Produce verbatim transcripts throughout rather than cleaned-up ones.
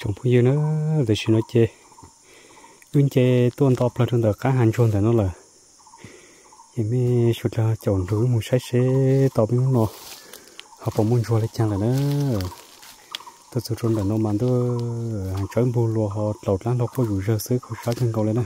trồng phụ yêu nữa để xin nó chê nguyên chê tuôn to plei trong đó cá hàng chuông thì nó là em mới sụt ra chọn thứ một sai xe to bên nó họ bỏ muốn chua lấy chăng là nó tôi sụt trong đó nó mà tôi hàng trái bù lúa họ lột láng nó có rủi ro xứ không sát chân cầu lên đó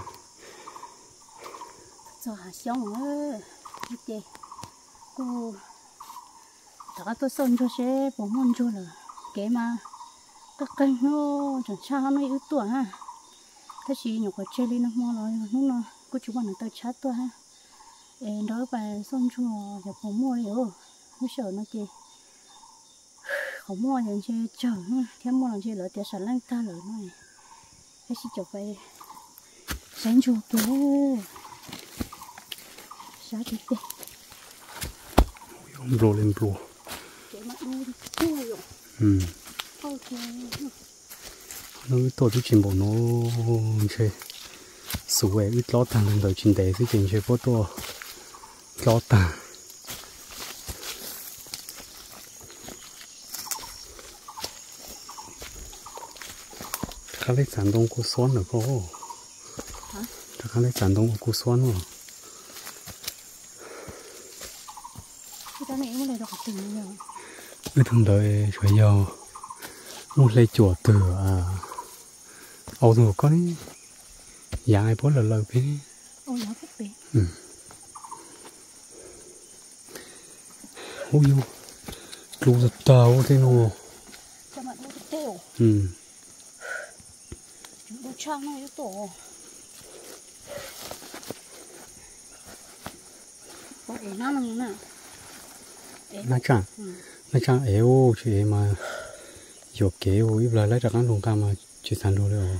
cho hà xong nữa chê cô thật tôi xong cho xe bỏ muốn chua là cái mà tất cả nó chẳng sao nó yếu tuổi ha thế chỉ nhục cái chơi đi nó mua rồi nó nó cô chú bạn tôi chat tôi ha em đó bài xong chua giờ không mua liệu nó sợ nó chị không mua thì chơi chờ thêm mua làm chơi lỡ tiền sản lang ta lỡ này thế chỉ chụp về sáng chua kia sáng thì tê ông rô lên rô cái mặt nó chua rồi ừ ok nó tôi chỉ chìm bộ nó chơi sủi về ít lót thằng lần đầu chìm để cái chuyện chơi phố to lót thằng cái lấy sản đông của xoắn được không? hả? Cái lấy sản đông của xoắn rồi cái này mới là đọc tình nhiều cái thằng đời phải giờ muốn lấy chùa từ à âu rồi có đấy dạ ai bố là lời phía ôi nó rất bể ừ ôi yêu lù giật tàu thế nó cho bạn nó tiêu ừ chúng tôi trang này nó tổ có để nó là như nào nó chẳng nó chẳng éo chị mà dọc kéo ít lại lấy ra cái lồng cam mà chỉ sản đồ rồi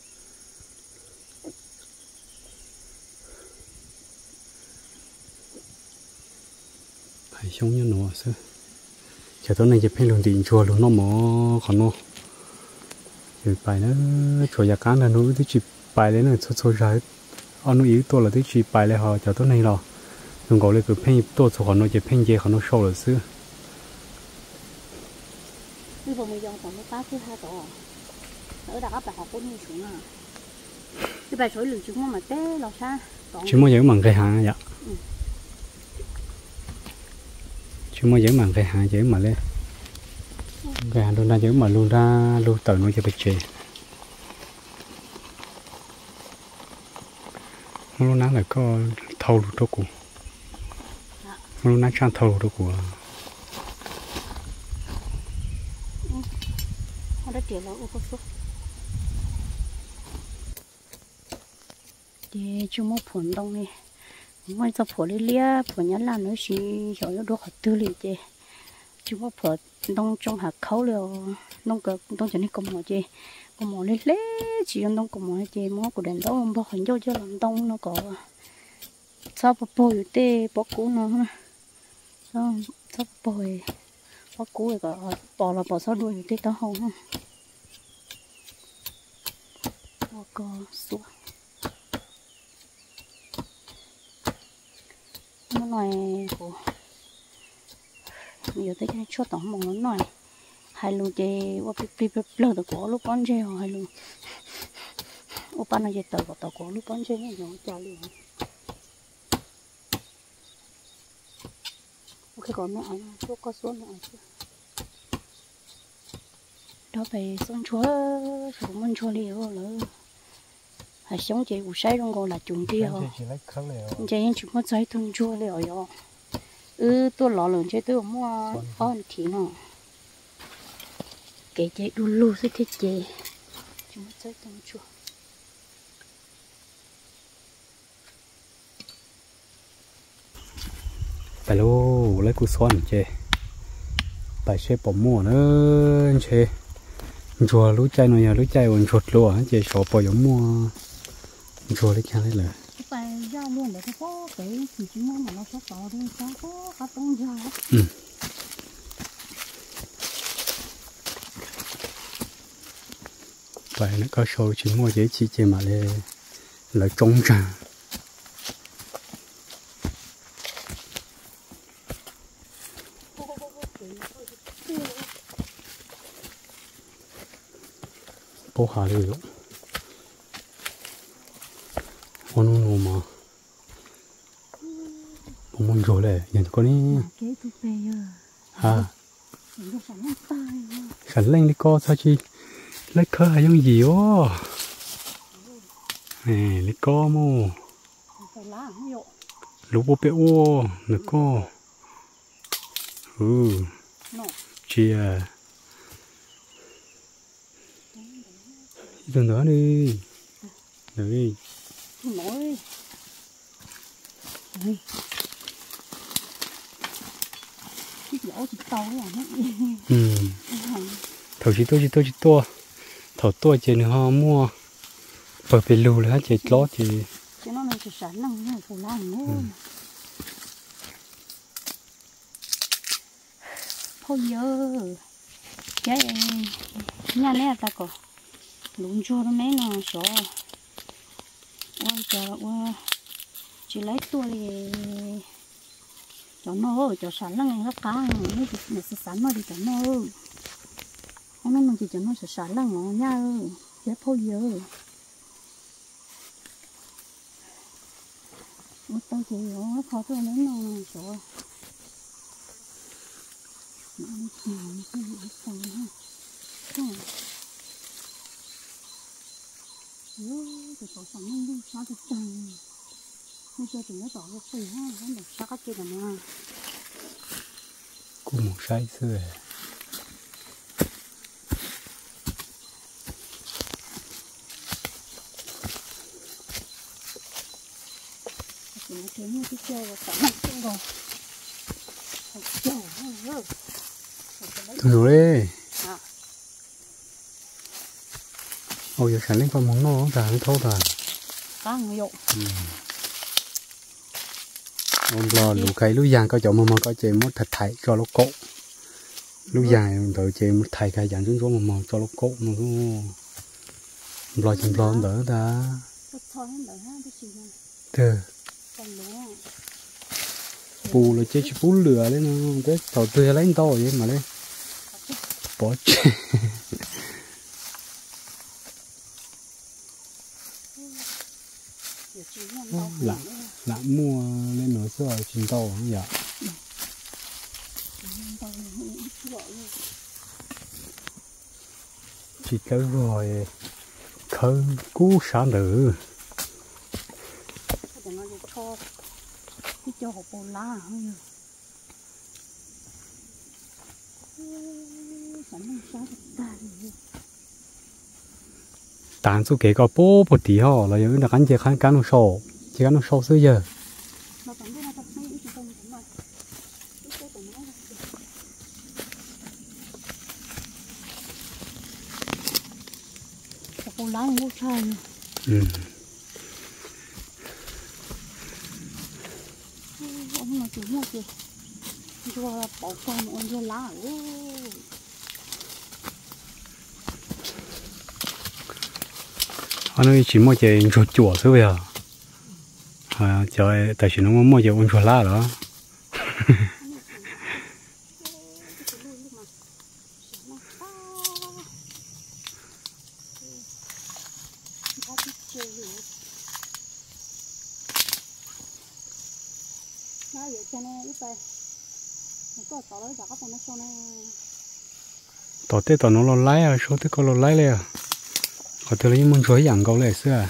phải sống như nó sao chả tối nay chỉ phải lồng điện chùa luôn nó mỏ còn nó rồi bài nó chùa nhà cá là nó thứ chỉ bài đấy là số số ra ông nó yếu tôi là thứ chỉ bài lại họ chả tối nay rồi đừng gọi là cứ phải tôi số họ nó chỉ phải gì họ nó sâu là xưa bây giờ mình dùng còn nó cá thứ hai tổ ở đó các bạn học có nhiều xuống à cái bài sỏi lửa chúng mà té lò xa chỉ mới dẫn bằng cái hàng vậy ừ. Chỉ mới dẫn bằng cái hàng dẫn mà lên ừ. Cái hàng luôn ra dẫn mà luôn ra luôn tờ nó cho bị chê luôn nói là có thâu được đó của luôn nói sang thâu được của đã tiền là ô tô số thì chúng mua phun đông này mới cho phun đi lia phun nhắn là nó chỉ cho nó đồ hạt tư liền chứ chúng mua phun đông trong hạt khấu liều đông cờ đông cho nên công mỏ chứ công mỏ lên lé chỉ用đông công mỏ chứ mua của đèn đó bao hình vô cho làm đông nó có sao bỏ bồi tê bỏ cũ nó sao sao bồi bỏ cũ rồi có bỏ là bỏ sao đuôi tê tao không có xuống nó nói của bây giờ tới cái chỗ tổng mong nó nói hai lô chơi qua pi pi lơ được của lúc con chơi hai lô ô pan nó chơi tờ của tờ của lúc con chơi nó chả liền ok còn nữa anh chỗ có xuống nữa đó về xuống chúa xuống mình chúa liều nữa hay sống chị u say trong cô là chúng đi hả? Chị anh chúng có say thun chua liệu rồi. Ừ tôi lọ lớn chơi tôi mua on thì nó. Cái chị đu lu sẽ thích chị. Chúng có say thun chua. Bài lô lấy củ xoan chị. Bài xe bỏ mua nữa chị. Chùa lúa chay nó nhà lúa chay còn chuột luôn chị sợ bỏ giống mua chùa lấy chăng đấy là phải ra luôn để có cái gì chứ mà nó sẽ to đi sao có có tông ra ừ. Vậy nó có số chỉ mua dễ chi chị mà là là trống trà bố hà lưu dụng con nó mà bố muốn rồi đấy nhìn con đi à sẵn lên đi co sao chi lấy cơ hay giống gì ó nè lấy co mô lú bố bé ô nữa co ừ chia đừng nữa đi đi mỗi cái dỗ thì to rồi ừ thầu chỉ tôi chỉ tôi chỉ tôi thầu tôi chỉ nữa họ mua bởi vì lù là chỉ lót thì cho nó này chỉ sản năng này phụ lang nữa thôi giờ cái nhà này ta có lún cho nó mấy nó số ôi trời ơi chỉ lấy tua thì cho nó cho sản năng này nó cá này nó sẽ sản nó đi cho nó hôm nay mình chỉ cho nó sẽ sản năng nó nha cái thôi giờ ôi tao chỉ nó khó tôi lấy nó số nó chỉ cái gì xong ha không ôi cái số sản năng đi sao được chẳng bây giờ thì nó tỏ ra phì ha không được sao cái kia là mà cũng một sai xưa thì nó thấy như cái chơi là tao mạnh không rồi trời ơi rồi ôi giờ sản lên con món nó ra nó thâu ra cá người dụng ông lo lũ cây lũ giang có chỗ mà mà có chơi một thật thải cho nó cộ lũ giang tự chơi một thải cây dàn xuống xuống mà mà cho nó cộ mà cũng lo chừng lo đỡ ta từ bù là chơi bù lửa đấy nó cái tàu tươi lấy to vậy mà đấy bỏ chết lạ lạ mua lên nửa xưa chín tàu không vậy chỉ tới rồi khơi cú sáng nữ cái cho hộp bò lá không tàn số kế có bố một tí họ là những đặc ăn chỉ khăn cán nó sầu chỉ cán nó sầu xưa giờ bò lá ngô trai ừ ông nói chuyện gì rồi bỏ con ông vô lá anh ấy chỉ mua chơi chuột chuột thôi bây giờ à chơi tại vì nó mua chơi con chuột lá đó tao tết tao nó lo lái à số tết có lo láiเลยhọ từ lấy muốn chuối dạng câu lệ xưa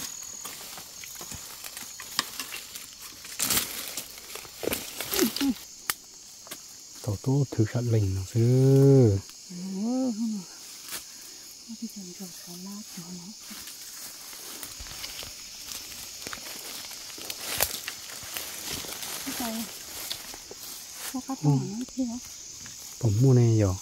tao tốt thử sát lình nó xưa bóng mua này rồi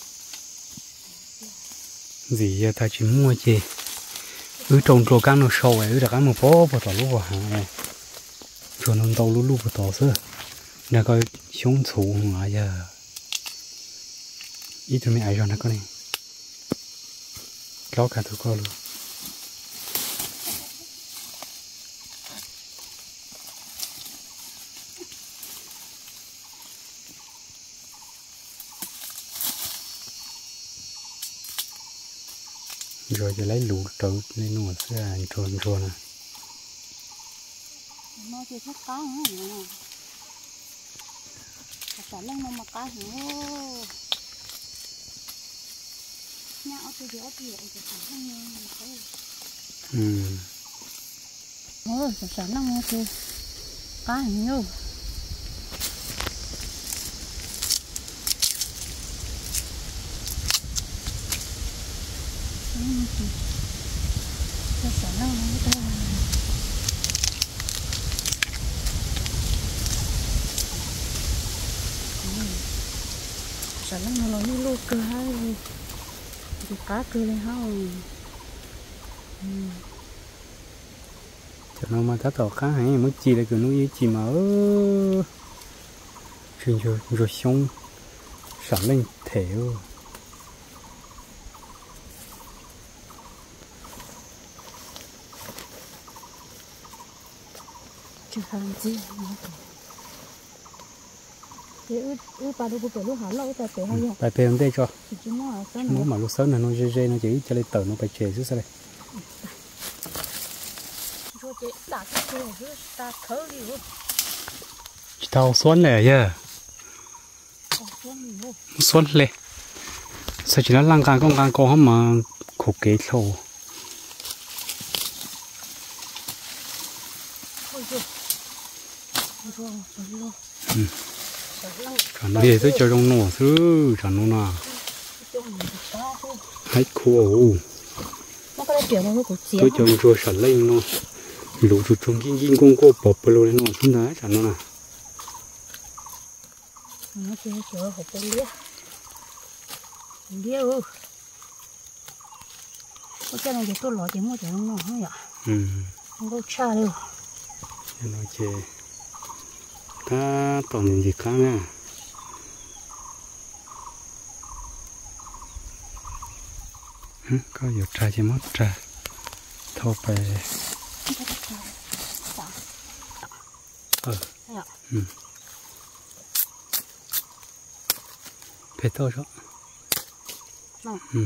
gì ta chỉ mua gì ứ trồng trồng cán nó sâu ấy ứ đặc ăn một bó vào tàu lúa vào hàng này cho nó tàu lúa lúa vào tàu xưa nè coi xuống thủ mà giờ ít thôi mấy ai cho nó có này kéo cả thứ con luôn rồiจะlấy lũ trâu lên nổ xe tròn tròn à nó chỉ thích cá nữa cả lông nó mà cá nữa nhão tôi giờ thì thì phải không ừ ôi cả lông thì cá nhiều cái sản năng nó ta sản năng nó như lô cơ hay thì cá cơ lên không cho nó mà thắt tàu cá hay mới chi là cứ nuôi chi mà rồi rồi rồi xong sản lên thể chưa làm gì cái ư bà đâu có lúc hả lâu ta phải hay không bài phê đây cho chỉ nó nó mà lúc sớm là nó dê dê nó chỉ cho lên tờ nó phải chè xuống đây rồi chị đặt cái rồi ta thở đi luôn tao xuân này à xuân lên sao chỉ là lăng càng con càng con mà khổ kế sầu ừ. Chẳng đi tới cho trong nổ thứ chẳng nó nào hết khô tôi cho cho sẵn lên nó lũ chuột trùng kinh kinh con cô bọc bờ lên nó xuống đá chẳng nó nào nó chỉ chờ hộp bông lia lia ư có cái này thì tôi lọt chỉ mua cho nó không vậy ừ không có cha đâu nó chè ta toàn gì khác nè có nhiều trà chỉ mất trà thâuไปờ ừ phải thôi đó ừ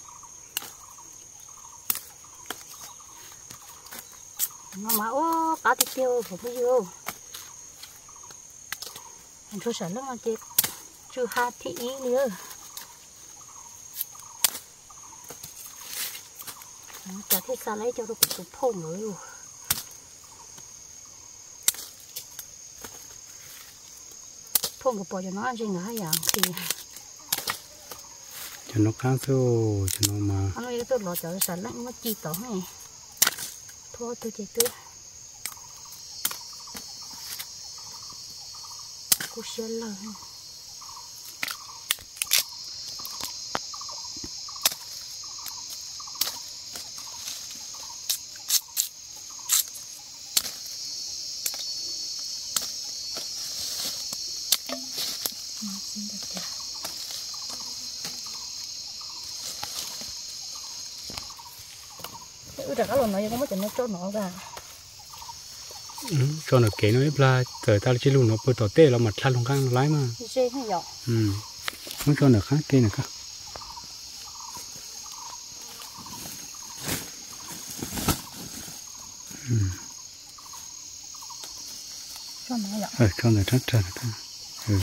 nó mà ô cá thịt tiêu không bao nhiêu anh cho sản nó chết chưa hạt thị ý nữa chả thấy sao lấy cho nó cũng tụt phồng rồi phồng cái bò cho nó ăn gì nữa vậy thì cho nó khá sâu cho nó mà anh ấy tôi lọt cho sản lạnh nó chi tỏ này thôi tôi chỉ tôi cô sẽ làm ui trời, cá lồn này có mấy chuyện nó trốn nó ra ừ, cho nó kế nó ép la thời ta chỉ luôn nó bơi tỏ tê là mặt lăn lông căng lái mà dê hay dọ ừ không cho nó khác kê này khác ừ cho nó dọ ờ cho nó rất trời ta ừ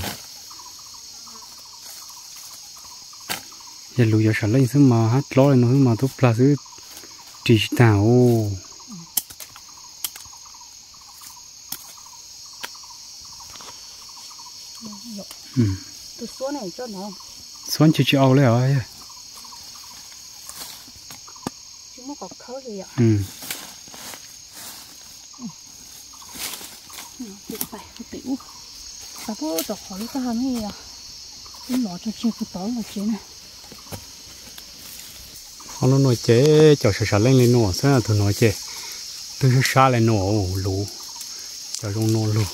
giờ lùi giờ sản lên xứ mà hát lo lên nó mà tốt là xứ chỉ tao ừ tôi xuống này cho nó xuống chỉ chịu lấy rồi chứ nó có khớ gì ạ ừ phải phải tiểu và có đọc hỏi cái hàng gì à cái lọ cho chị cái tối một chị này nó nói chế cho sợ sợ lên lên nổ sao là tôi nói chế tôi sẽ xa lên nổ lú cho trong nổ lú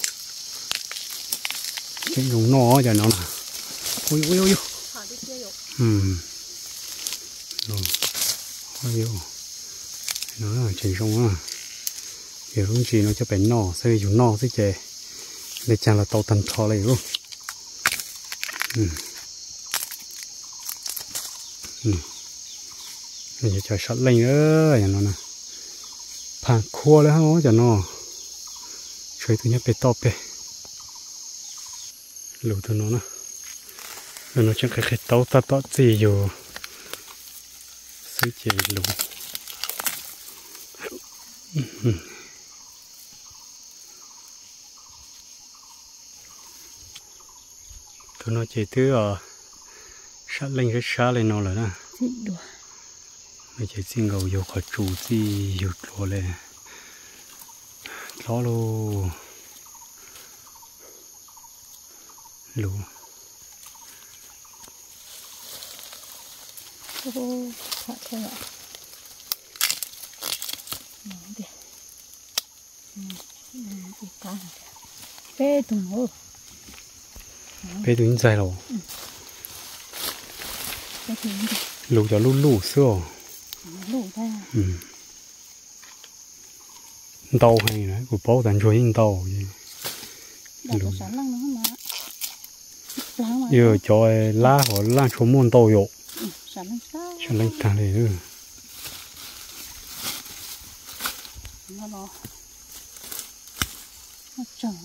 cái dùng nổ cho nó là ôi ôi ôi ừ rồi ôi nó là chỉ trong á hiểu không chỉ nó cho bé nổ xây dùng nổ xây chế để chẳng là tàu tần thò lại luôn ừ ừ giờ cho sót lên ơi nhà nó nè phản khua đấy không cho nó chơi thứ nhất bị to bể lù từ nó nè nó chẳng cái cái tàu ta to gì rồi xí chỉ lù tụi nó chỉ thứ ở sát lên cái sát lên nó rồi nè mình chỉ xin gầu vô khỏi chủ gì vô rồi lên lo luôn lù ô thật thôi ạ đi đi cá bê tùng hồ bê tùng dài rồi bê tùng lù cho lù lù xưa lù ra ừ đau hay này của bố tận rồi đau gì lù giờ cho lá họ lá số môn đau rồi sản lên thằng này nữa nó nó nó tròn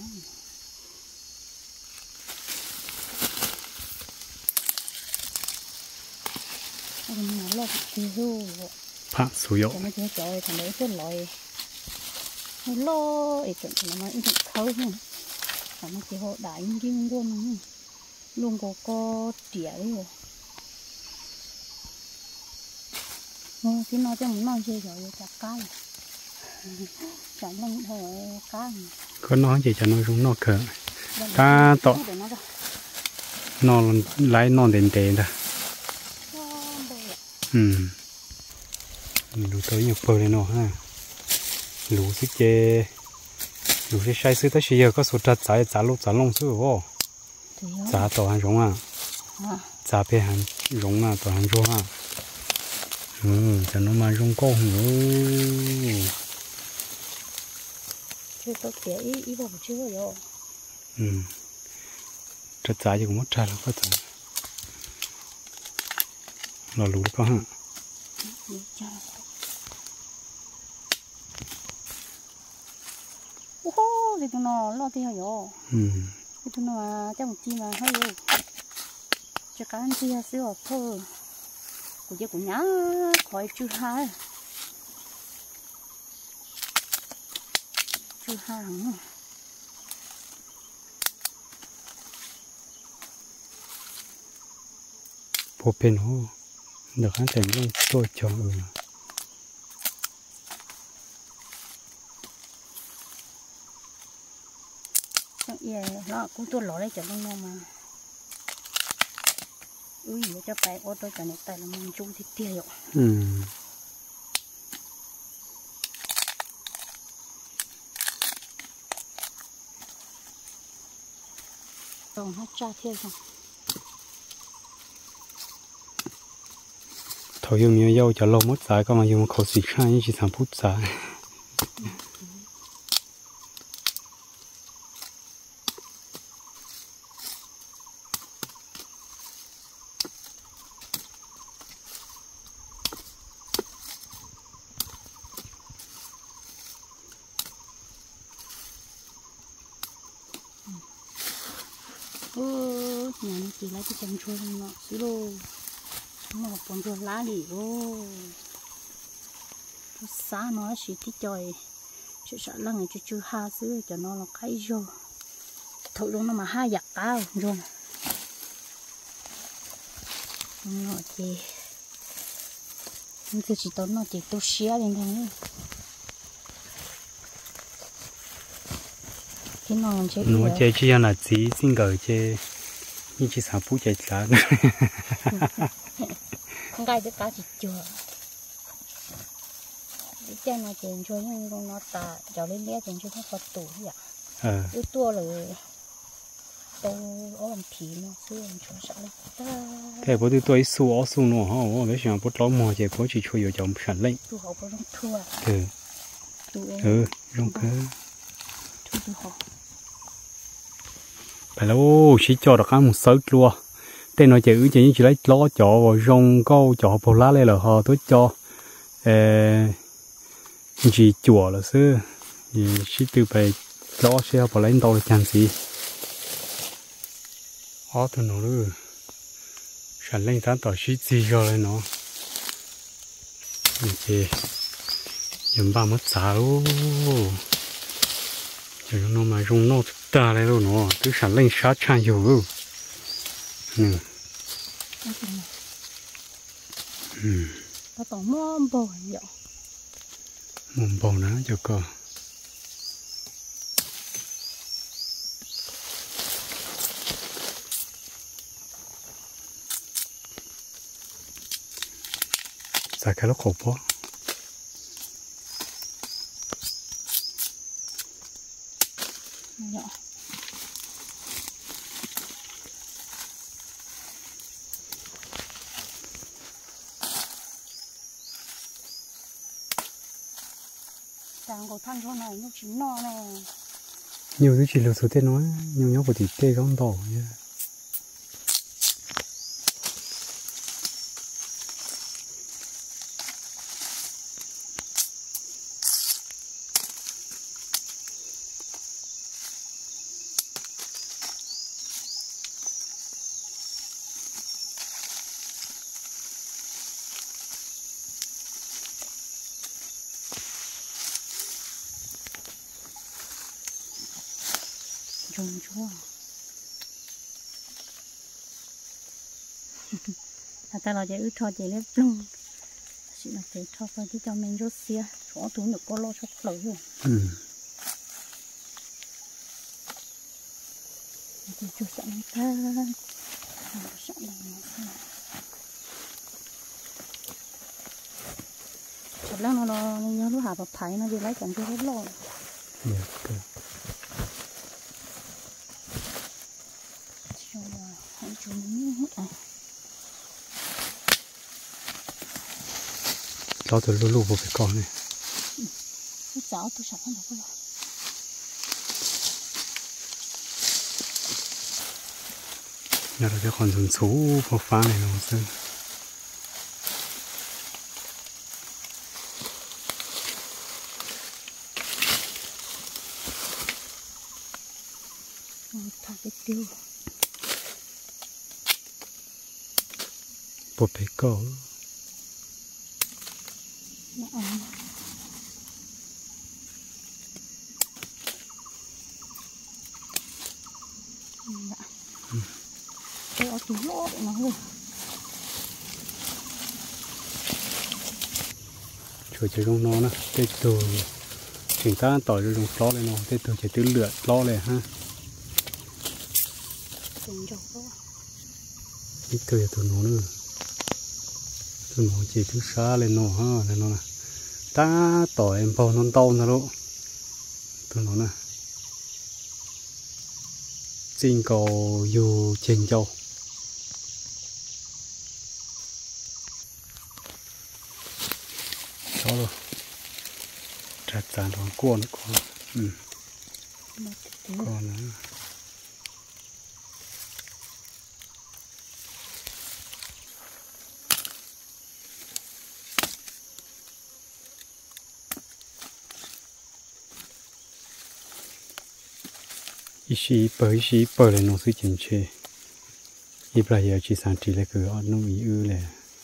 nó lọt tiêu phá số yếu nó chỉ chơi thằng đấy cái loại nó lo ấy chuyện nó mà ít khâu thôi thằng nó chỉ họ đại những quân luôn có có tỉa đấy rồi cái nó chẳng nói gì rồi chặt cá chẳng lăng thôi cá có nói gì cho nó cũng nó cỡ cá to nó lấy non đền đền ra ừ lú tới nhiều bờ này nó ha lú xích chê lú xích sai xứ tới giờ có số trật trái trả lú trả lông xứ vô trả tàu hàng rong à trả bê hàng rong à tàu hàng rong à ừ cho nó mà rong câu nữa chưa có kia ý ý bảo chưa rồi ừ trật trái thì cũng mất trái là có thể là lú có hả ô thì tụi nó lo thì rồi ừ thì tụi nó chắc một chi mà hơi rồi cho cá ăn chi xíu thôi của chị của nhá khỏi chưa hai chưa hàng bộ pin hô được hắn thành luôn tôi cho ừ yeah nó cũng tôi lỏ đấy cho nó mà ui giờ cho phải ô tô cho này tay là mình chung thì tiêu ừ rồi nó cha theo rồi thôi dùng nhiều dâu cho lâu mất giá còn mà dùng khẩu xịt khai như chỉ thằng phút giá ô nhà nó chỉ lấy cái chân chua nó xí lô nó còn chua lá đi ô xa nó chỉ thích chơi chứ sợ là người chưa chưa ha xứ cho nó là cái rồi thổi luôn nó mà ha giặt cao rồi nó chỉ nó chỉ tốn nó chỉ tôi xé lên thôi nó chơi chỉ là chỉ xin gửi chơi như chỉ sản phụ chơi trả không gai được cá chỉ chưa cái chân nó chèn cho nhưng con nó ta cho lên lẽ chèn cho nó có tủ vậy ờ cái tua là tôi ở làm phí nó xưa làm cho sợ lắm thế bố tôi tôi su ở su nó ha bố lấy xem bố lo mò chơi bố chỉ chui vào trong sản lên tôi học có trong thua ừ ừ trong cái tôi tôi học phải lâu chỉ cho được cái một sợi luôn tên nó chỉ chỉ chỉ lấy lo cho rồi rong câu cho bồ lá lên là họ tôi cho chỉ chùa là xưa thì chỉ từ bài lo xe bỏ lên tàu chẳng gì ó từ nó nữa sản lên tháng tàu chỉ gì rồi nó thì dùng ba mất giá luôn rồi nó mà dùng nó ta này luôn nó cứ sản lên sát chăn nhiều luôn nè ừ nó tao mồm bò vậy mồm bò nữa cho coi xài cái lốc khổ quá dạ đang có thằng con này nó chỉ no này nhiều thứ chỉ là số tiền nói nhiều nhóc của thì tê không đỏ nha trông chúa à ta là chỉ ướt thôi chỉ lấy plung chỉ là chỉ thôi thôi chứ cho mình rút xia chỗ túi được có lo cho lẩu rồi ừ thì chú sợ người ta sợ là chặt lăng nó nó nhớ lúc hạ bậc thái nó đi lấy chẳng cho hết lo lo từ lulu vào cái con này cái cháu tôi sạch không được rồi nhà là cái con rừng số phô phá này nó sơn thả cái tiêu bộ bể cổ cái ở túi lỗ để nó rồi chuột chơi trong nó nè cái từ chúng ta tỏi rồi dùng lót lên nó cái từ chỉ từ lượt lót lên ha ít từ từ nó nữa từ nó chỉ từ xa lên nó ha lên nó nè ta tỏi em bao non tàu nữa luôn từ nó nè xin cầu dù trình châu đó rồi chặt chắn thằng cuốn con ừ con nữa ishi bởi ishi bởi là nó sẽ chỉnh chế ít là giờ chỉ sản chỉ là cứ ở nó ý ư là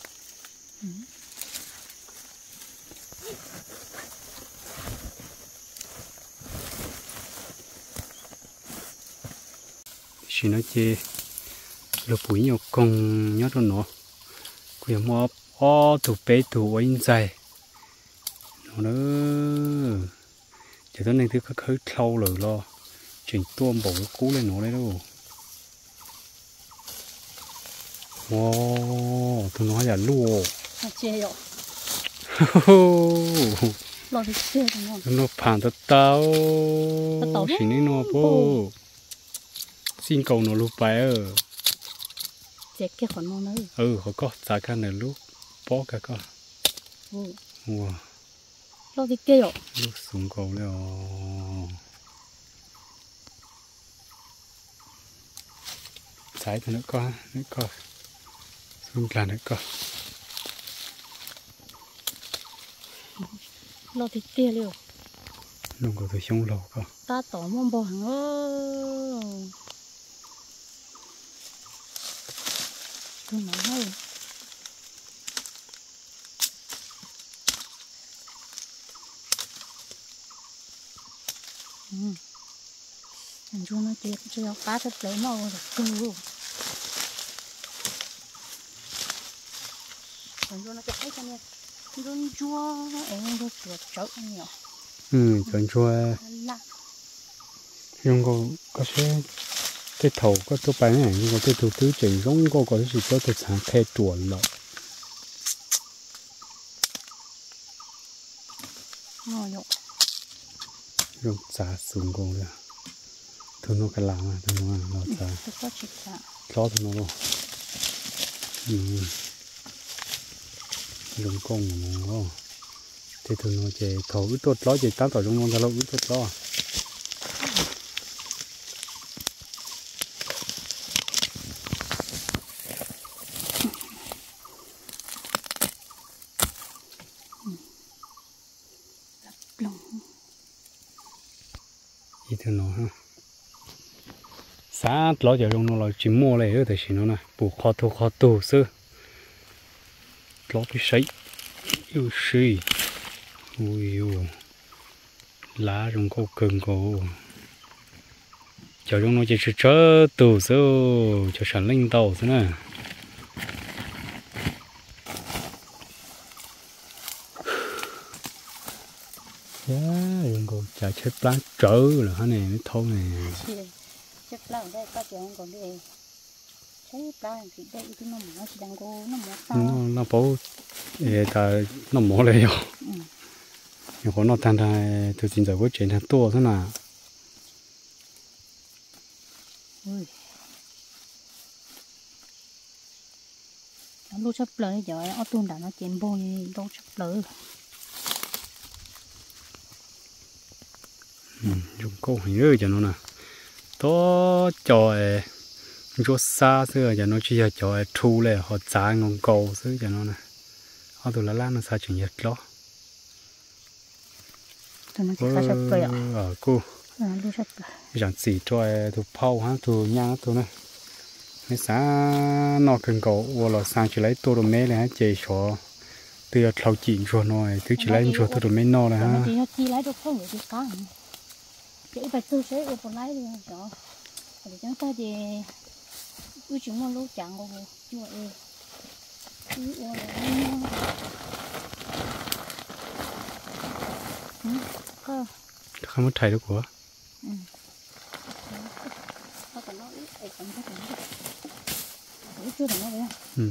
chỉ nói chê lục bụi nhiều công nhớ rồi nó quyền mua o tủ bé tủ anh dài nó nữa chỉ tới này thứ khơi khơi thâu rồi lo chỉnh tuôn bổ cú lên nó đấy đâu wow tôi nói là lùa chê rồi lo thì chê rồi nó phản thật tao chỉ nên nó bố xin cầu nó lúc bài ở chê cái con nó nữa ừ họ có giá cả này lúc bó cả con wow lo thì chê rồi lúc xuống cầu rồi trái thì nó có nó có xuống là nó có lo thì tia liều nó có thể sống lâu cơ ta tỏ mong bò hàng ơ tôi nói hay ừ anh chú nó chết chưa cá thật lấy màu được cơ anh chú nó chết hết cho nên run chua em có chuột chậu nhiều ừ chọn chua nhưng có có sẽ cái thầu có tôi bán này nhưng có cái thủ tứ chỉ giống có có cái gì có thể sản thay chuẩn rồi ngon nhộn dùng xả súng con rồi thôi nó cái làm à thôi nó nó xả có chịu cả chó thôi nó luôn ừ dùng con mà nó thì thường nó chỉ thầu ít tốt ló chỉ tám tỏi trong nó lâu ít tốt ló thì thường nó ha sát ló giờ trong nó là chỉ mua lại ở tại chỉ nó nè bù kho thu kho tù sư ló cái sấy yêu suy ui ui lá trong cô cưng cô chờ trong nó chỉ sẽ chớ tù sư cho sản linh tàu thế nè yeah, dùng cô chả chết lá trở là thế này mới thâu này chết lá ở đây có chuyện còn đi thấy lá thì đây thì nó mỏ chỉ đang cô nó mỏ sao nó nó bố ta nó mỏ lại rồi nhưng có nó tan ra từ chính giờ với chuyện thằng tua thế nào nó lúc sắp lỡ rồi ở tuần đã nó chém bông như lúc sắp lỡ dùng câu hình ơi cho nó nè to trò cho xa xưa cho nó chỉ là trò thu lại họ trả ngon cầu xứ cho nó nè họ tụi lá lá nó xa chừng nhật đó tụi nó chỉ có sắp lỡ ở cô lúc sắp lỡ chẳng chỉ cho tụi phao ha tụi nhang tụi này mấy xã nó cần cầu và là sang chỉ lấy tôi rồi mấy này chơi cho từ thầu chỉnh cho nó từ chỉ lấy cho tôi rồi mấy nó này ha chỉ lấy được không được cá chỉ phải tư chế ở phần lấy đi đó để chúng ta thì cứ chúng nó lúc chẳng có chưa ơi cứ ơi không có thầy được của ừ nó còn nó ít ít còn cái này ít chưa được nó vậy ừ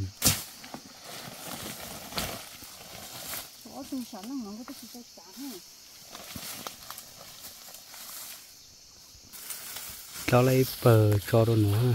có chung sản nó ngon cái cái chả ha cho lấy bờ cho đó nữa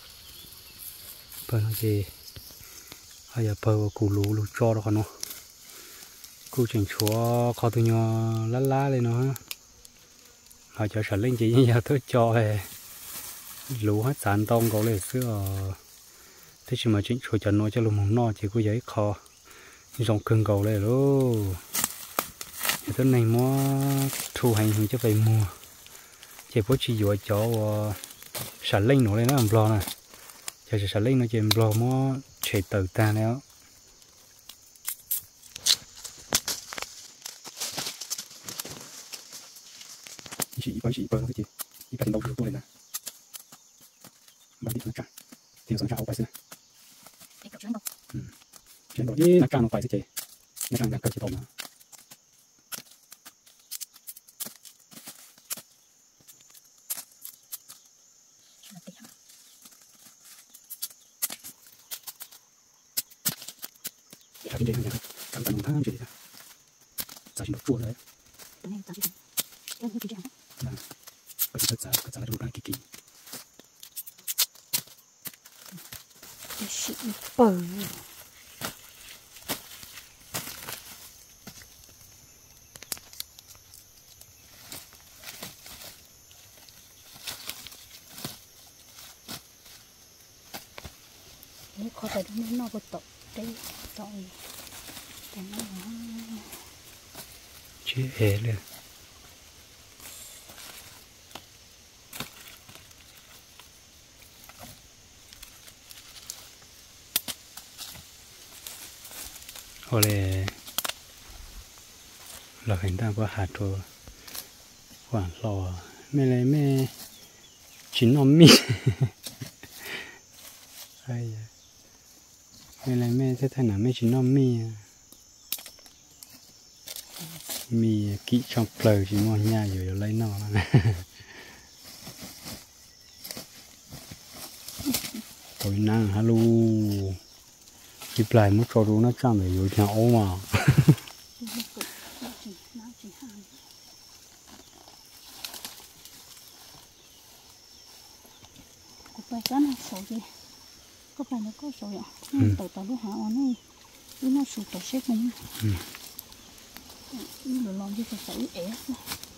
bờ nó gì hay là bờ củ lú lú cho đó còn nó củ chỉnh chúa khó tôi nhỏ lá lá lên nó họ cho sản linh chỉ như giờ tôi cho về lú hết sản tông có lẽ xưa thế chỉ mà chỉnh chúa cho nó cho lú mỏng no chỉ có giấy kho dòng cưng cầu này luôn cái này mua thu hành thì cho phải mua chỉ có chỉ dội cho sản linh nó lên nó làm bò này chờ sản linh nó chỉ bò mua chạy từ ta nữa chỉ có chỉ bơ thôi chị chỉ cần đâu được tôi này mà đi nó cạn thì nó rau phải xưa chuyện đó đi nó cạn nó phải xí chị nó cạn cạn cỡ chỉ tôm mà cái gì này cảm thấy nó gì đó giá trị nó chua đấy này giá trị em không chịu là bởi vì thật ra thật ra là đồ ăn kỳ kỳ cái sự bờ đấy khó phải nó nó có tộc đấy rồi cái nó chỉ ế luôn hồi này là hình ta có hạt rồi khoảng lò mẹ này mẹ chín nó mi ai mẹ này mẹ thế nào mẹ chín nó mi mi kỹ trong pleu chỉ mua nhà rồi lấy nó tối năng hello kịp lại một chỗ đó nó chẳng để rồi nhà ô mà có phải cái này sầu gì có phải nó có sầu ạ tàu tàu lúc hả nó nó sụt tàu xếp mình nó làm gì phải sấy ế